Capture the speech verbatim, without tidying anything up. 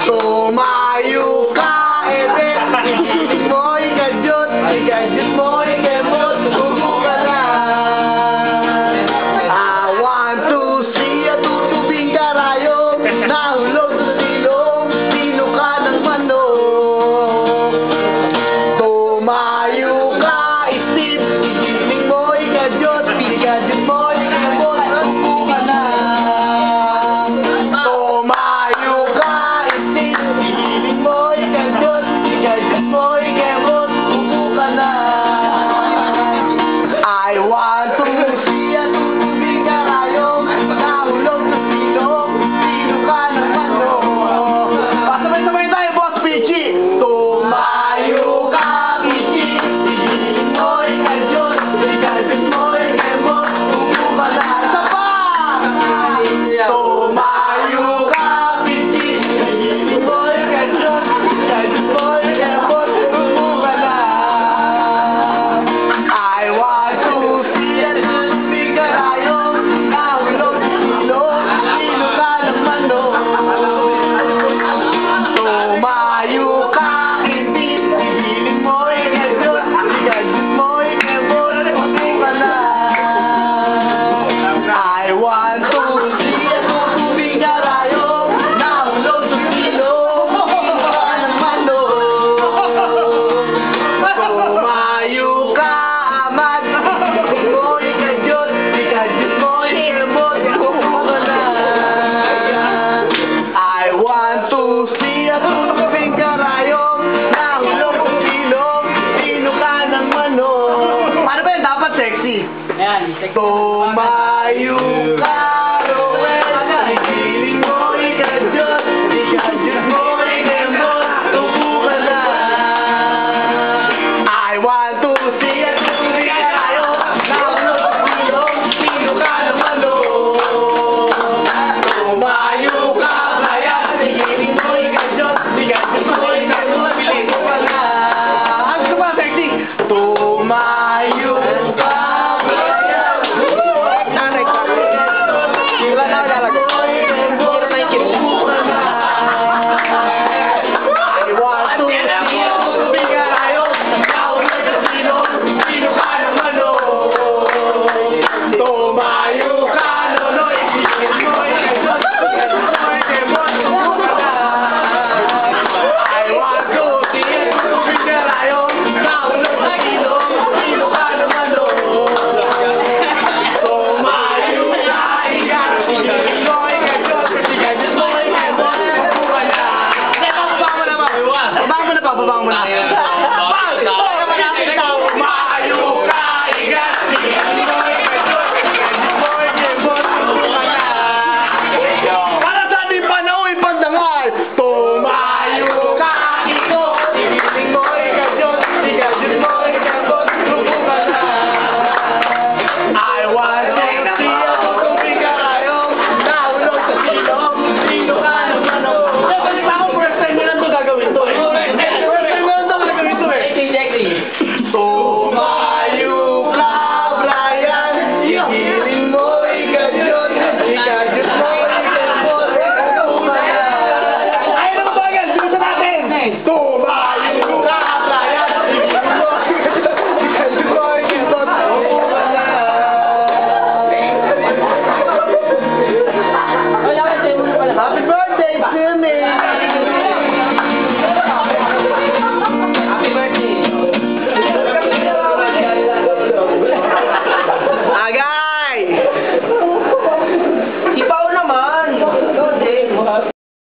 Tumayo ka, ebe. Igiling mo, ikadyot. Ikadyot mo, ikemot. Tubo ka na. I want to see a tutubing karayom. Nahulog sa silong. Pino ka ng manok. Tumayo ka, isip. Igiling mo, ikadyot. Ikadyot mo, ikemot. Tubo ka na. Tumayo ka, isip. Igiling mo, ikadyot. Ikadyot mo, ikemot. Tubo ka na. I want to see a tutubing karayom. Nahulog sa silong. Pino ka ng manok. Pasabay-sabay tayo, Boss Pichi. Tumayo ka, Pichi. Igiling mo, ikadyot. Ikadyot mo, ikemot. Tubo ka na. Isa pa! Tumayo ka, Pichi. Igiling mo, ikadyot. Ikadyot mo, ikemot. Tubo ka na. I want to see a tutubing karayom. Nahulog sa silong. Pino ka ng manok. Tumayo ka, hindi. Igiling mo, ikadyot. Ikadyot mo, ikemot. Tubo ka na. I want to see a tutubing karayom. Nahulog sa silong. Pino ka ng manok. Tumayo ka, amad. Igiling mo, ikadyot. Ikadyot mo, ikemot. Tubo ka na. I want to see a tutubing karayom. Nahulog sa silong. Pino ka ng manok. Paano ba yun? Dapat sexy. Ayan, sexy. Tumayo ka.